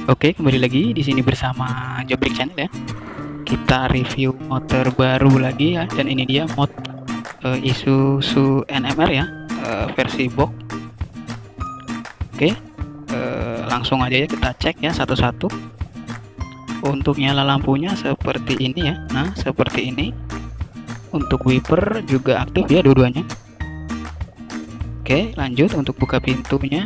Oke, kembali lagi di sini bersama Jobrik Channel ya. Kita review mod terbaru lagi ya, dan ini dia mod Isuzu NMR ya, versi box. Oke, langsung aja ya kita cek ya satu-satu. Untuk nyala lampunya seperti ini ya. Nah, seperti ini. Untuk wiper juga aktif ya dua-duanya. Oke, lanjut untuk buka pintunya.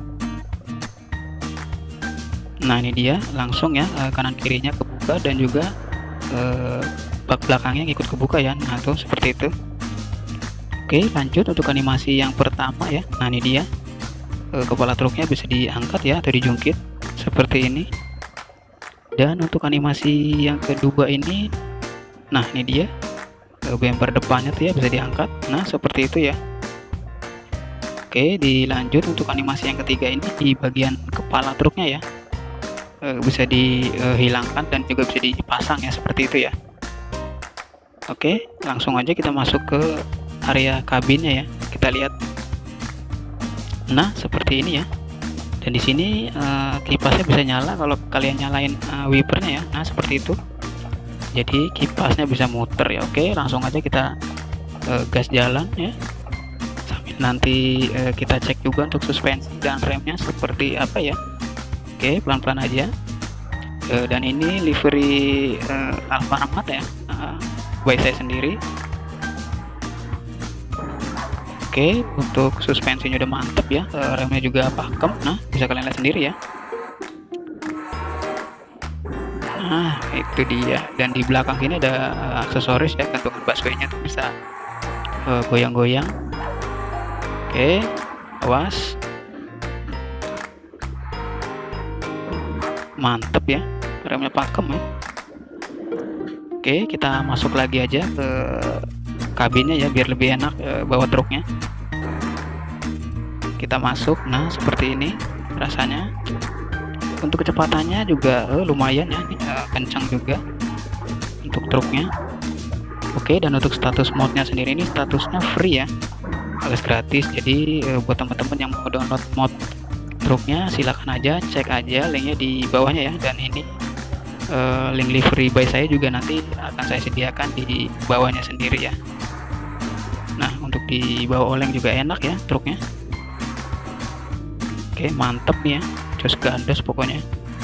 Nah, ini dia langsung ya, kanan kirinya kebuka dan juga bak belakangnya ikut kebuka ya. Nah, tuh seperti itu. Oke, lanjut untuk animasi yang pertama ya. Nah, ini dia kepala truknya bisa diangkat ya atau dijungkit seperti ini. Dan untuk animasi yang kedua ini, nah ini dia bumper depannya tuh ya bisa diangkat. Nah, seperti itu ya. Oke, dilanjut untuk animasi yang ketiga ini di bagian kepala truknya ya, bisa dihilangkan dan juga bisa dipasang ya, seperti itu ya. Oke, langsung aja kita masuk ke area kabinnya ya, kita lihat. Nah, seperti ini ya. Dan di sini kipasnya bisa nyala kalau kalian nyalain wipernya ya. Nah, seperti itu. Jadi kipasnya bisa muter ya. Oke, langsung aja kita gas jalan ya. Sambil nanti kita cek juga untuk suspensi dan remnya seperti apa ya. Oke, pelan-pelan aja. Dan ini livery Alfamart ya, by saya sendiri. Oke, untuk suspensinya udah mantep ya, remnya juga pakem. Nah, bisa kalian lihat sendiri ya. Nah, itu dia. Dan di belakang ini ada aksesoris ya, gantungan busway-nya tuh bisa goyang-goyang. Oke, awas. Mantep ya, remnya pakem ya. Oke, kita masuk lagi aja ke kabinnya ya biar lebih enak bawa truknya. Kita masuk. Nah, seperti ini rasanya. Untuk kecepatannya juga lumayan ya, kencang juga untuk truknya. Oke, dan untuk status modnya sendiri ini statusnya free ya, alias gratis. Jadi buat teman-teman yang mau download mod truknya silahkan aja, cek aja linknya di bawahnya ya. Dan ini link livery by saya juga nanti akan saya sediakan di bawahnya sendiri ya. Nah, untuk dibawa oleng juga enak ya truknya. Oke, mantep nih ya, jos gandos pokoknya.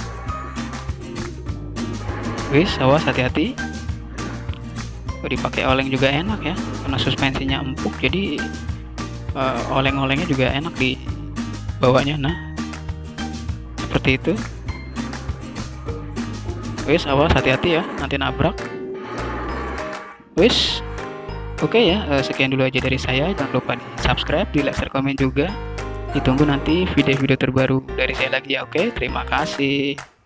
Wis, awas, hati-hati. Dipakai oleng juga enak ya, karena suspensinya empuk, jadi oleng-olengnya juga enak di bawahnya. Nah, seperti itu. Wis, awas, hati-hati ya, nanti nabrak. Wis, oke ya, sekian dulu aja dari saya. Jangan lupa di subscribe, di like, share, komen juga. Ditunggu nanti video-video terbaru dari saya lagi ya. Oke, terima kasih.